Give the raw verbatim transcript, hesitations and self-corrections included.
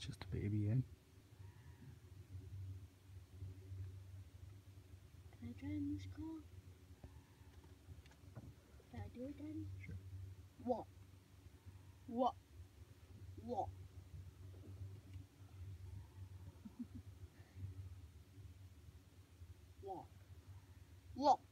just a baby in. Can I try in this car? Can I do it then? Sure. What? What? What? What? What?